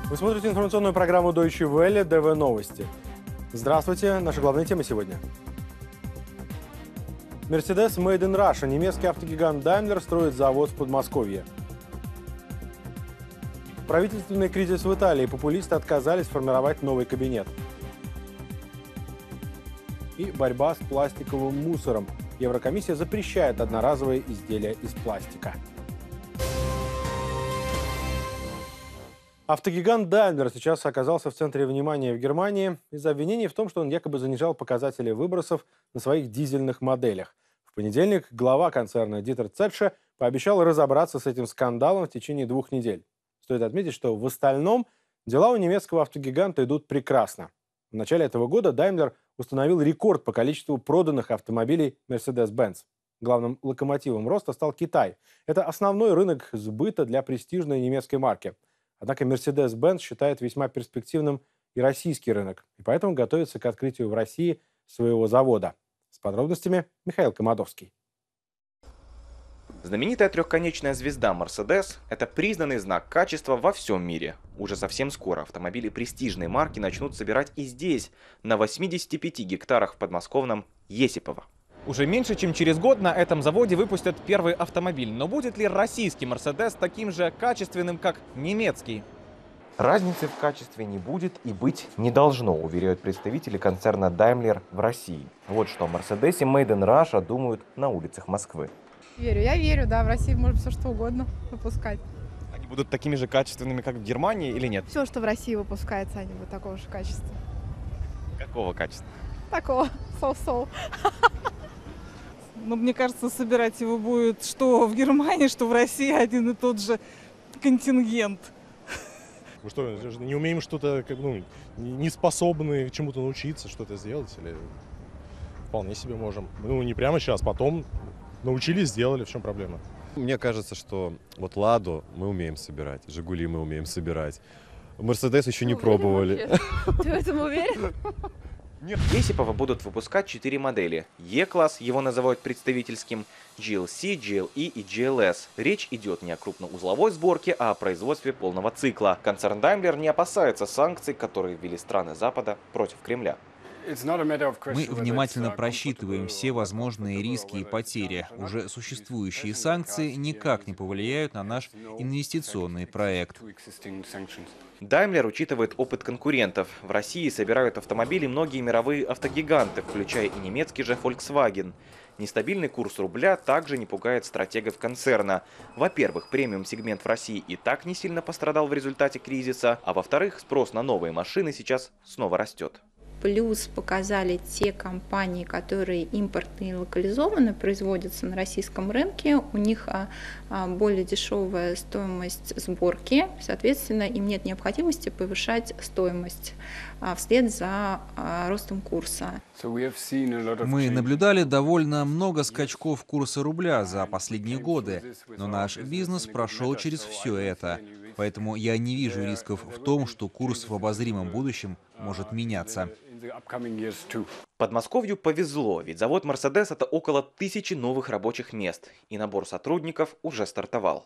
Вы смотрите информационную программу Deutsche Welle ДВ Новости. Здравствуйте, наша главная тема сегодня. Mercedes Made in Russia. Немецкий автогигант Daimler строит завод в Подмосковье. Правительственный кризис в Италии. Популисты отказались формировать новый кабинет. И борьба с пластиковым мусором. Еврокомиссия запрещает одноразовые изделия из пластика. Автогигант Daimler сейчас оказался в центре внимания в Германии из-за обвинений в том, что он якобы занижал показатели выбросов на своих дизельных моделях. В понедельник глава концерна Дитер Цетше пообещал разобраться с этим скандалом в течение 2 недель. Стоит отметить, что в остальном дела у немецкого автогиганта идут прекрасно. В начале этого года Daimler установил рекорд по количеству проданных автомобилей Mercedes-Benz. Главным локомотивом роста стал Китай. Это основной рынок сбыта для престижной немецкой марки. Однако Mercedes-Benz считает весьма перспективным и российский рынок, и поэтому готовится к открытию в России своего завода. С подробностями Михаил Комадовский. Знаменитая трехконечная звезда Mercedes – это признанный знак качества во всем мире. Уже совсем скоро автомобили престижной марки начнут собирать и здесь, на 85 гектарах в подмосковном Есипово. Уже меньше, чем через год на этом заводе выпустят первый автомобиль. Но будет ли российский Mercedes таким же качественным, как немецкий? Разницы в качестве не будет и быть не должно, уверяют представители концерна Daimler в России. Вот что о Mercedes Made in Russia думают на улицах Москвы. Я верю, да, в России можно все что угодно выпускать. Они будут такими же качественными, как в Германии, или нет? Все, что в России выпускается, они будут такого же качества. Какого качества? Такого, соу-соу. Но мне кажется, собирать его будет что в Германии, что в России один и тот же контингент. Мы что, не умеем что-то, не способны чему-то научиться, что-то сделать? Или вполне себе можем. Не прямо сейчас, потом научились, сделали, в чем проблема? Мне кажется, что вот «Ладу» мы умеем собирать, «Жигули» мы умеем собирать. «Мерседес» еще не пробовали. Ты в этом уверен? В Есипово будут выпускать 4 модели. E-класс, его называют представительским, GLC, GLE и GLS. Речь идет не о крупноузловой сборке, а о производстве полного цикла. Концерн Daimler не опасается санкций, которые ввели страны Запада против Кремля. Мы внимательно просчитываем все возможные риски и потери. Уже существующие санкции никак не повлияют на наш инвестиционный проект. Daimler учитывает опыт конкурентов. В России собирают автомобили многие мировые автогиганты, включая и немецкий же Volkswagen. Нестабильный курс рубля также не пугает стратегов концерна. Во-первых, премиум-сегмент в России и так не сильно пострадал в результате кризиса, а во-вторых, спрос на новые машины сейчас снова растет. Плюс показали те компании, которые импортные и локализованно производятся на российском рынке. У них более дешевая стоимость сборки, соответственно, им нет необходимости повышать стоимость вслед за ростом курса. Мы наблюдали довольно много скачков курса рубля за последние годы, но наш бизнес прошел через все это. Поэтому я не вижу рисков в том, что курс в обозримом будущем может меняться. Подмосковью повезло, ведь завод Mercedes – это около 1000 новых рабочих мест, и набор сотрудников уже стартовал.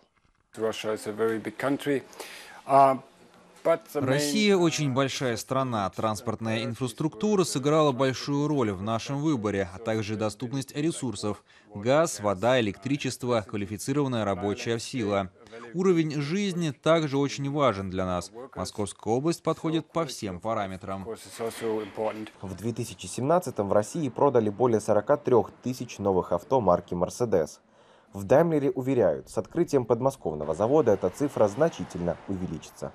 Россия очень большая страна. Транспортная инфраструктура сыграла большую роль в нашем выборе, а также доступность ресурсов – газ, вода, электричество, квалифицированная рабочая сила. Уровень жизни также очень важен для нас. Московская область подходит по всем параметрам. В 2017-м в России продали более 43 тысяч новых авто марки Mercedes. В Daimler уверяют, с открытием подмосковного завода эта цифра значительно увеличится.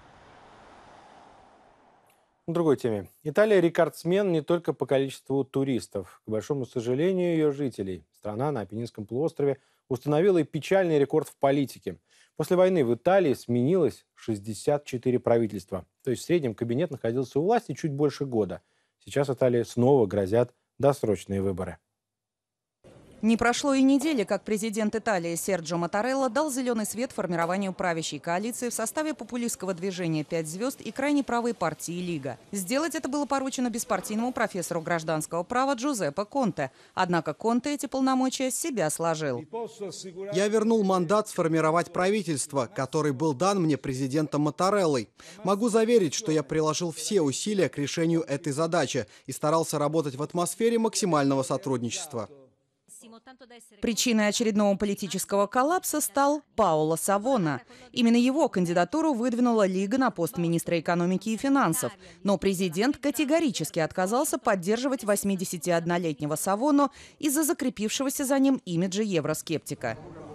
В другой теме. Италия рекордсмен не только по количеству туристов. К большому сожалению ее жителей. Страна на Апеннинском полуострове установила и печальный рекорд в политике. После войны в Италии сменилось 64 правительства. То есть в среднем кабинет находился у власти чуть больше года. Сейчас Италии снова грозят досрочные выборы. Не прошло и недели, как президент Италии Серджио Маттарелла дал зеленый свет формированию правящей коалиции в составе популистского движения «5 звезд» и крайне правой партии «Лига». Сделать это было поручено беспартийному профессору гражданского права Джузеппе Конте. Однако Конте эти полномочия с себя сложил. Я вернул мандат сформировать правительство, который был дан мне президентом Маттареллой. Могу заверить, что я приложил все усилия к решению этой задачи и старался работать в атмосфере максимального сотрудничества. Причиной очередного политического коллапса стал Паоло Савона. Именно его кандидатуру выдвинула Лига на пост министра экономики и финансов. Но президент категорически отказался поддерживать 81-летнего Савону из-за закрепившегося за ним имиджа евроскептика.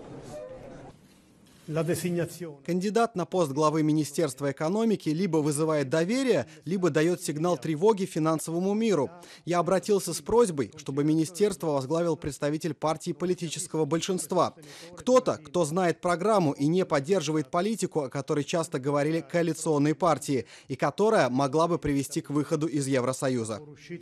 Кандидат на пост главы Министерства экономики либо вызывает доверие, либо дает сигнал тревоги финансовому миру. Я обратился с просьбой, чтобы министерство возглавил представитель партии политического большинства. Кто-то, кто знает программу и не поддерживает политику, о которой часто говорили коалиционные партии, и которая могла бы привести к выходу из Евросоюза.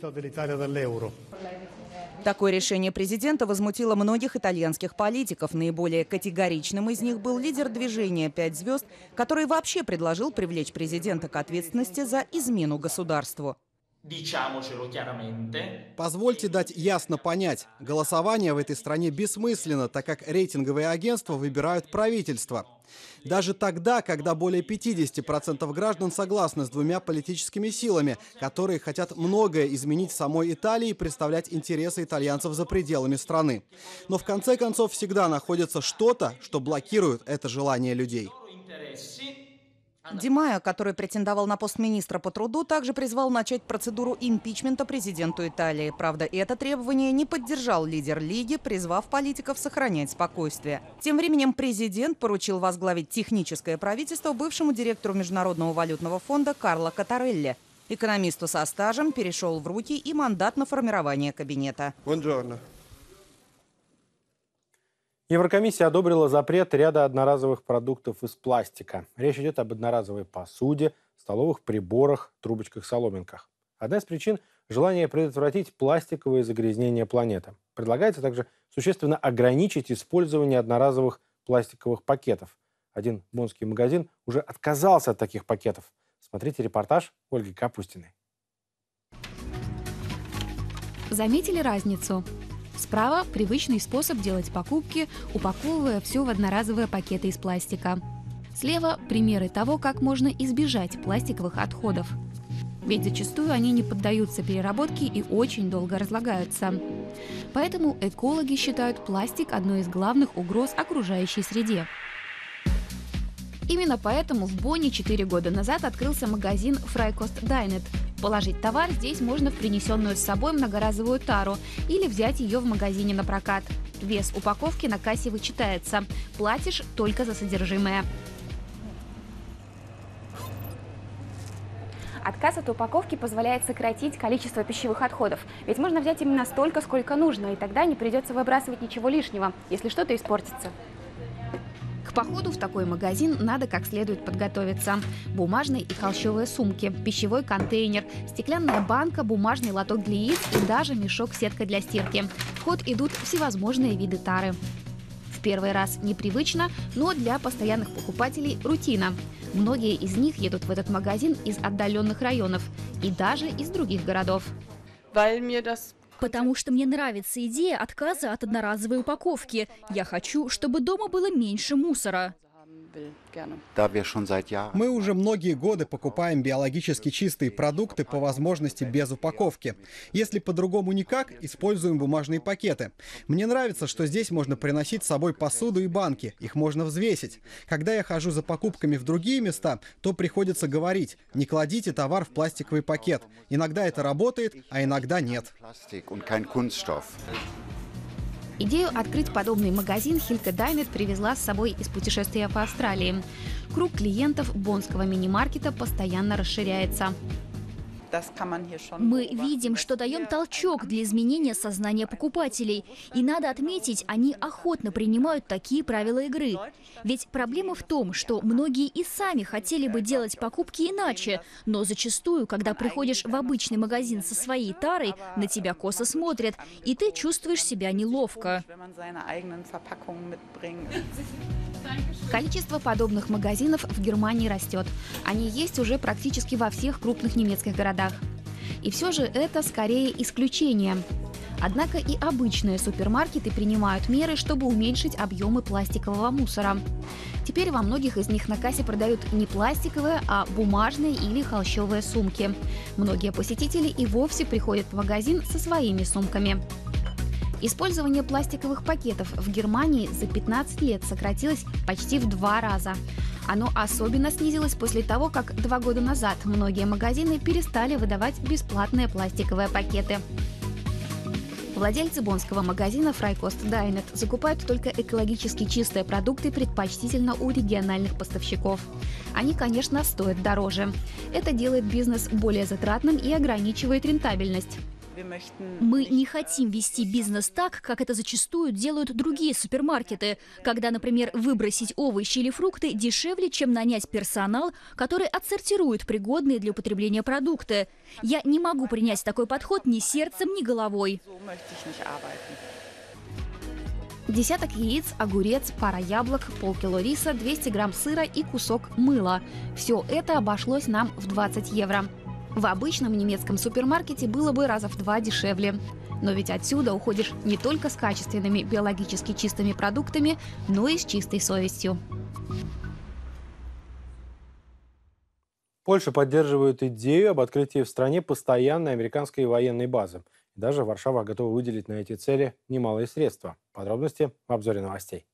Такое решение президента возмутило многих итальянских политиков. Наиболее категоричным из них был лидер движения «5 звезд», который вообще предложил привлечь президента к ответственности за измену государству. Позвольте дать ясно понять, голосование в этой стране бессмысленно, так как рейтинговые агентства выбирают правительство. Даже тогда, когда более 50% граждан согласны с двумя политическими силами, которые хотят многое изменить в самой Италии и представлять интересы итальянцев за пределами страны. Но в конце концов всегда находится что-то, что блокирует это желание людей. Ди Майо, который претендовал на пост министра по труду, также призвал начать процедуру импичмента президенту Италии. Правда, это требование не поддержал лидер Лиги, призвав политиков сохранять спокойствие. Тем временем президент поручил возглавить техническое правительство бывшему директору Международного валютного фонда Карло Коттарелли. Экономисту со стажем перешел в руки и мандат на формирование кабинета. Еврокомиссия одобрила запрет ряда одноразовых продуктов из пластика. Речь идет об одноразовой посуде, столовых приборах, трубочках-соломинках. Одна из причин – желание предотвратить пластиковые загрязнения планеты. Предлагается также существенно ограничить использование одноразовых пластиковых пакетов. Один боннский магазин уже отказался от таких пакетов. Смотрите репортаж Ольги Капустиной. Заметили разницу? Справа привычный способ делать покупки, упаковывая все в одноразовые пакеты из пластика. Слева примеры того, как можно избежать пластиковых отходов. Ведь зачастую они не поддаются переработке и очень долго разлагаются. Поэтому экологи считают пластик одной из главных угроз окружающей среде. Именно поэтому в Бонне 4 года назад открылся магазин Фрайкост Дайнет. Положить товар здесь можно в принесенную с собой многоразовую тару или взять ее в магазине на прокат. Вес упаковки на кассе вычитается. Платишь только за содержимое. Отказ от упаковки позволяет сократить количество пищевых отходов. Ведь можно взять именно столько, сколько нужно, и тогда не придется выбрасывать ничего лишнего, если что-то испортится. К походу в такой магазин надо как следует подготовиться. Бумажные и холщовые сумки, пищевой контейнер, стеклянная банка, бумажный лоток для яиц и даже мешок-сетка для стирки. В ход идут всевозможные виды тары. В первый раз непривычно, но для постоянных покупателей рутина. Многие из них едут в этот магазин из отдаленных районов и даже из других городов. Потому что мне нравится идея отказа от одноразовой упаковки. Я хочу, чтобы дома было меньше мусора. Мы уже многие годы покупаем биологически чистые продукты по возможности без упаковки. Если по-другому никак, используем бумажные пакеты. Мне нравится, что здесь можно приносить с собой посуду и банки. Их можно взвесить. Когда я хожу за покупками в другие места, то приходится говорить: не кладите товар в пластиковый пакет. Иногда это работает, а иногда нет. Идею открыть подобный магазин Хилька Дайнет привезла с собой из путешествия по Австралии. Круг клиентов боннского мини-маркета постоянно расширяется. Мы видим, что даем толчок для изменения сознания покупателей. И надо отметить, они охотно принимают такие правила игры. Ведь проблема в том, что многие и сами хотели бы делать покупки иначе, но зачастую, когда приходишь в обычный магазин со своей тарой, на тебя косо смотрят, и ты чувствуешь себя неловко. Количество подобных магазинов в Германии растет. Они есть уже практически во всех крупных немецких городах. И все же это скорее исключение. Однако и обычные супермаркеты принимают меры, чтобы уменьшить объемы пластикового мусора. Теперь во многих из них на кассе продают не пластиковые, а бумажные или холщовые сумки. Многие посетители и вовсе приходят в магазин со своими сумками. Использование пластиковых пакетов в Германии за 15 лет сократилось почти в 2 раза. Оно особенно снизилось после того, как 2 года назад многие магазины перестали выдавать бесплатные пластиковые пакеты. Владельцы боннского магазина Freikost Dainet закупают только экологически чистые продукты, предпочтительно у региональных поставщиков. Они, конечно, стоят дороже. Это делает бизнес более затратным и ограничивает рентабельность. Мы не хотим вести бизнес так, как это зачастую делают другие супермаркеты, когда, например, выбросить овощи или фрукты дешевле, чем нанять персонал, который отсортирует пригодные для употребления продукты. Я не могу принять такой подход ни сердцем, ни головой. Десяток яиц, огурец, пара яблок, полкило риса, 200 грамм сыра и кусок мыла. Все это обошлось нам в 20 евро. В обычном немецком супермаркете было бы раза в 2 дешевле. Но ведь отсюда уходишь не только с качественными биологически чистыми продуктами, но и с чистой совестью. Польша поддерживает идею об открытии в стране постоянной американской военной базы. Даже Варшава готова выделить на эти цели немалые средства. Подробности в обзоре новостей.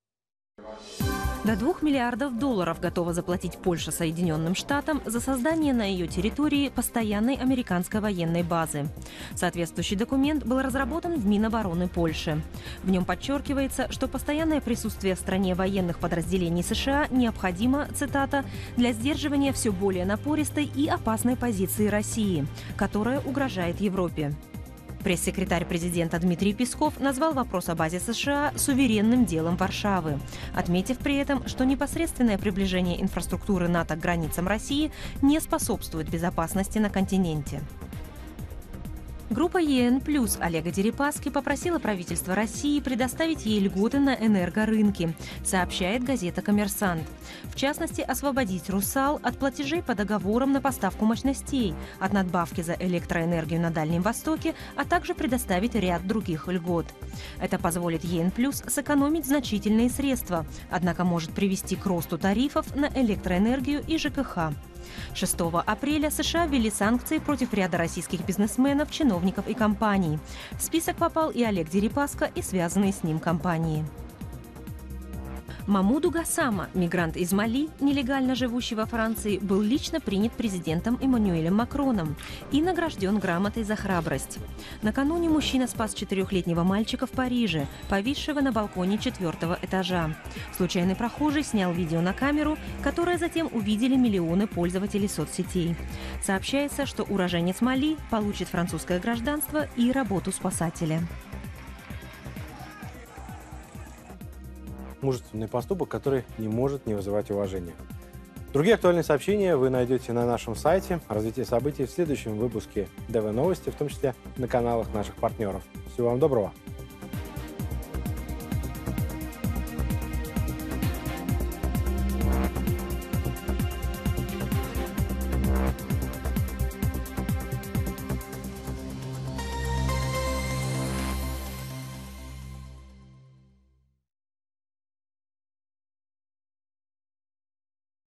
До $2 миллиардов готова заплатить Польша Соединенным Штатам за создание на ее территории постоянной американской военной базы. Соответствующий документ был разработан в Минобороны Польши. В нем подчеркивается, что постоянное присутствие в стране военных подразделений США необходимо, цитата, «для сдерживания все более напористой и опасной позиции России, которая угрожает Европе». Пресс-секретарь президента Дмитрий Песков назвал вопрос о базе США суверенным делом Варшавы, отметив при этом, что непосредственное приближение инфраструктуры НАТО к границам России не способствует безопасности на континенте. Группа ЕН+ Олега Дерипаски попросила правительство России предоставить ей льготы на энергорынке, сообщает газета «Коммерсант». В частности, освободить «Русал» от платежей по договорам на поставку мощностей, от надбавки за электроэнергию на Дальнем Востоке, а также предоставить ряд других льгот. Это позволит ЕН+ сэкономить значительные средства, однако может привести к росту тарифов на электроэнергию и ЖКХ. 6 апреля США ввели санкции против ряда российских бизнесменов, чиновников и компаний. В список попал и Олег Дерипаска и связанные с ним компании. Мамуду Гасама, мигрант из Мали, нелегально живущий во Франции, был лично принят президентом Эммануэлем Макроном и награжден грамотой за храбрость. Накануне мужчина спас 4-летнего мальчика в Париже, повисшего на балконе 4-го этажа. Случайный прохожий снял видео на камеру, которое затем увидели миллионы пользователей соцсетей. Сообщается, что уроженец Мали получит французское гражданство и работу спасателя. Мужественный поступок, который не может не вызывать уважения. Другие актуальные сообщения вы найдете на нашем сайте. Развитие событий в следующем выпуске ДВ Новости, в том числе на каналах наших партнеров. Всего вам доброго!